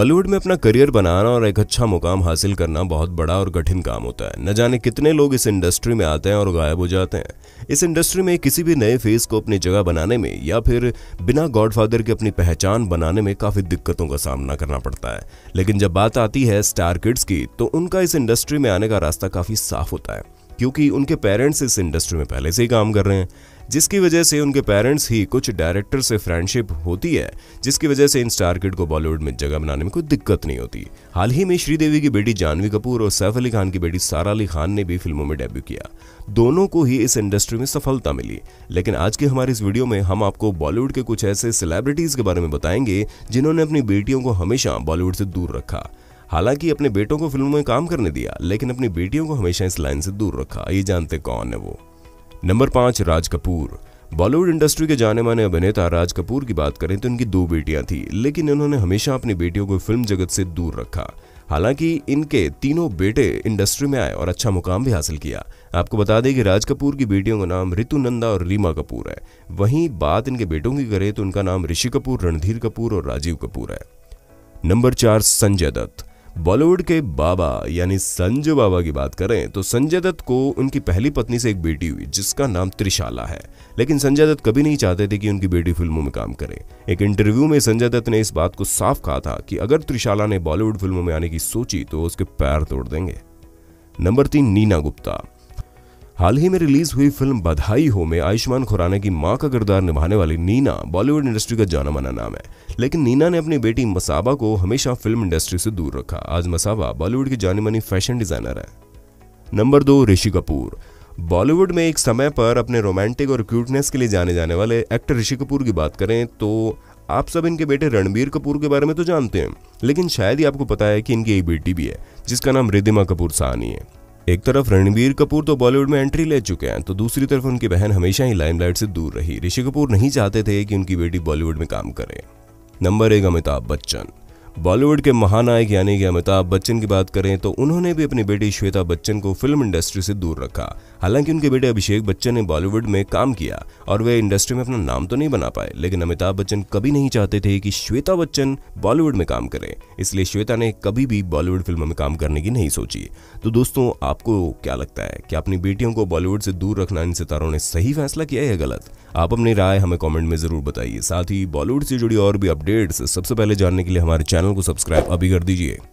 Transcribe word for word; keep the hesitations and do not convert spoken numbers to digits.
बॉलीवुड में अपना करियर बनाना और एक अच्छा मुकाम हासिल करना बहुत बड़ा और कठिन काम होता है। न जाने कितने लोग इस इंडस्ट्री में आते हैं और गायब हो जाते हैं। इस इंडस्ट्री में किसी भी नए फेस को अपनी जगह बनाने में या फिर बिना गॉडफादर की अपनी पहचान बनाने में काफी दिक्कतों का सामना करना पड़ता है। लेकिन जब बात आती है स्टार किड्स की, तो उनका इस इंडस्ट्री में आने का रास्ता काफी साफ होता है, क्योंकि उनके पेरेंट्स इस इंडस्ट्री में पहले से ही काम कर रहे हैं, जिसकी वजह से उनके पेरेंट्स ही कुछ डायरेक्टर से फ्रेंडशिप होती है, जिसकी वजह से इन स्टार किड को बॉलीवुड में जगह बनाने में कोई दिक्कत नहीं होती। हाल ही में श्रीदेवी की बेटी जानवी कपूर और सैफ अली खान की बेटी सारा अली खान ने भी फिल्मों में डेब्यू किया। दोनों को ही इस इंडस्ट्री में सफलता मिली। लेकिन आज की हमारी इस वीडियो में हम आपको बॉलीवुड के कुछ ऐसे सेलिब्रिटीज के बारे में बताएंगे जिन्होंने अपनी बेटियों को हमेशा बॉलीवुड से दूर रखा। हालांकि अपने बेटों को फिल्मों में काम करने दिया, लेकिन अपनी बेटियों को हमेशा इस लाइन से दूर रखा। ये जानते कौन है वो? नंबर पांच, राज कपूर। बॉलीवुड इंडस्ट्री के जाने माने अभिनेता राज कपूर की बात करें तो इनकी दो बेटियां थी, लेकिन इन्होंने हमेशा अपनी बेटियों को फिल्म जगत से दूर रखा। हालांकि इनके तीनों बेटे इंडस्ट्री में आए और अच्छा मुकाम भी हासिल किया। आपको बता दें कि राज कपूर की बेटियों का नाम ऋतु नंदा और रीमा कपूर है। वहीं बात इनके बेटों की करें तो उनका नाम ऋषि कपूर, रणधीर कपूर और राजीव कपूर है। नंबर चार, संजय दत्त। बॉलीवुड के बाबा यानी संजय बाबा की बात करें तो संजय दत्त को उनकी पहली पत्नी से एक बेटी हुई जिसका नाम त्रिशाला है, लेकिन संजय दत्त कभी नहीं चाहते थे कि उनकी बेटी फिल्मों में काम करे। एक इंटरव्यू में संजय दत्त ने इस बात को साफ कहा था कि अगर त्रिशाला ने बॉलीवुड फिल्मों में आने की सोची तो उसके पैर तोड़ देंगे। नंबर तीन, नीना गुप्ता। हाल ही में रिलीज हुई फिल्म बधाई हो में आयुष्मान खुराना की मां का किरदार निभाने वाली नीना बॉलीवुड इंडस्ट्री का जाना माना नाम है, लेकिन नीना ने अपनी बेटी मसाबा को हमेशा फिल्म इंडस्ट्री से दूर रखा। आज मसाबा बॉलीवुड की जानी मानी फैशन डिजाइनर है। नंबर दो, ऋषि कपूर। बॉलीवुड में एक समय पर अपने रोमांटिक और क्यूटनेस के लिए जाने जाने वाले एक्टर ऋषि कपूर की बात करें तो आप सब इनके बेटे रणबीर कपूर के बारे में तो जानते हैं, लेकिन शायद ही आपको पता है कि इनकी एक बेटी भी है जिसका नाम रिद्धिमा कपूर साहनी है। एक तरफ रणबीर कपूर तो बॉलीवुड में एंट्री ले चुके हैं, तो दूसरी तरफ उनकी बहन हमेशा ही लाइमलाइट से दूर रही। ऋषि कपूर नहीं चाहते थे कि उनकी बेटी बॉलीवुड में काम करे। नंबर एक, अमिताभ बच्चन। बॉलीवुड के महानायक यानी कि अमिताभ बच्चन की बात करें तो उन्होंने भी अपनी बेटी श्वेता बच्चन को फिल्म इंडस्ट्री से दूर रखा। हालांकि उनके बेटे अभिषेक बच्चन ने बॉलीवुड में काम किया और वे इंडस्ट्री में अपना नाम तो नहीं बना पाए, लेकिन अमिताभ बच्चन कभी नहीं चाहते थे कि श्वेता बच्चन बॉलीवुड में काम करे, इसलिए श्वेता ने कभी भी बॉलीवुड फिल्मों में काम करने की नहीं सोची। तो दोस्तों, आपको क्या लगता है कि अपनी बेटियों को बॉलीवुड से दूर रखना इन सितारों ने सही फैसला किया है या गलत? आप अपनी राय हमें कमेंट में जरूर बताइए। साथ ही बॉलीवुड से जुड़ी और भी अपडेट्स सबसे पहले जानने के लिए हमारे चैनल को सब्सक्राइब अभी कर दीजिए।